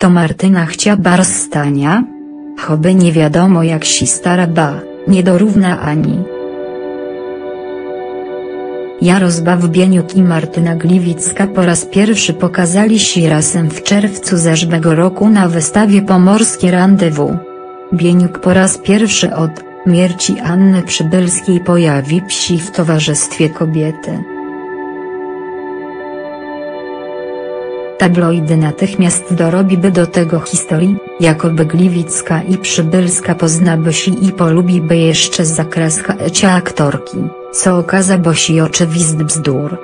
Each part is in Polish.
To Martyna chciała rozstania? Choby nie wiadomo jak si stara ba, nie dorówna ani. Jarosław Bieniuk i Martyna Gliwicka po raz pierwszy pokazali się razem w czerwcu zeszłego roku na wystawie Pomorskie Randewu. Bieniuk po raz pierwszy od śmierci Anny Przybylskiej pojawi się w towarzystwie kobiety. Tabloidy natychmiast dorobiby do tego historii, jakoby Gliwicka i Przybylska poznaby się i polubiby jeszcze za kreska ecia aktorki, co okazało się oczywisty bzdur.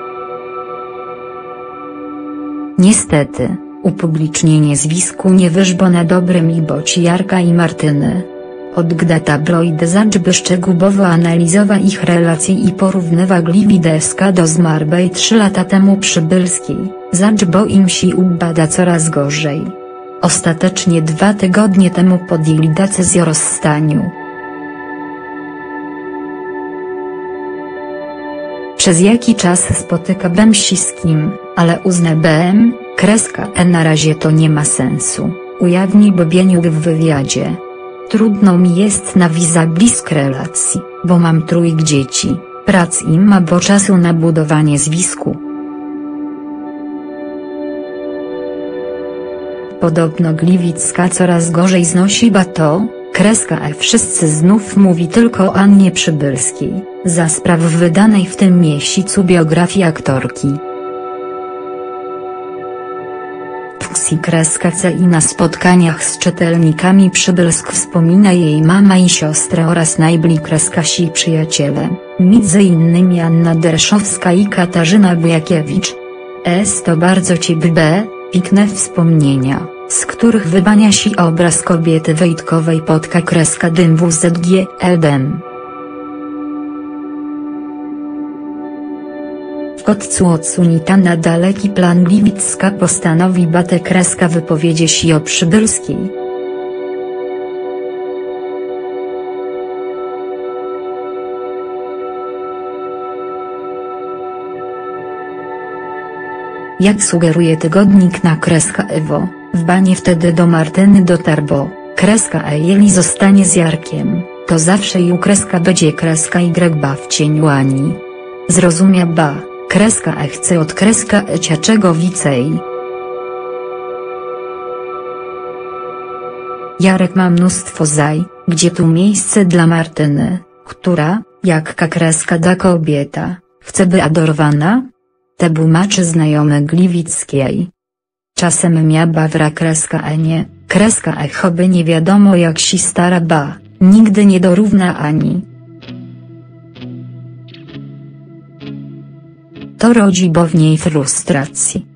Niestety, upublicznienie zwisku nie wyszło na dobrym i boci Jarka i Martyny. Od gdy tabloidy zaczęły szczegółowo analizować ich relacje i porównywa Gliwicka do zmarłej 3 lata temu Przybylskiej, zaczęło im się ubada coraz gorzej. Ostatecznie 2 tygodnie temu podjęli decyzję o rozstaniu. Przez jaki czas spotykałbym się z kim, ale uznałem, na razie to nie ma sensu, ujawnił Bieniuk w wywiadzie. Trudno mi jest nawiązać blisko relacji, bo mam 3 dzieci, prac i mało czasu na budowanie zwisku. Podobno Gliwicka coraz gorzej znosiła to, wszyscy znów mówi tylko o Annie Przybylskiej, za spraw wydanej w tym miesiącu biografii aktorki. I na spotkaniach z czytelnikami Przybylsk wspomina jej mama i siostra oraz najbliżsi przyjaciele, m.in. Anna Derszowska i Katarzyna Bujakiewicz. To bardzo piękne wspomnienia, z których wybania się obraz kobiety Wojtkowej _dym WZG Edem. W końcu odsunita na daleki plan Gliwicka postanowi wypowiedzieć się o Przybylskiej. Jak sugeruje tygodnik na Ewo, w banie wtedy do Martyny dotarło, jeli zostanie z Jarkiem, to zawsze ju będzie y ba w cieniu Ani. Zrozumia ba, chce od ecia czego wicej. Jarek ma mnóstwo gdzie tu miejsce dla Martyny, która, jak da kobieta, chce by adorowana? Te bumaczy znajomy Gliwickiej. Czasem miała wra nie, choby nie wiadomo jak si stara ba, nigdy nie dorówna Ani. To rodzi w niej frustracji.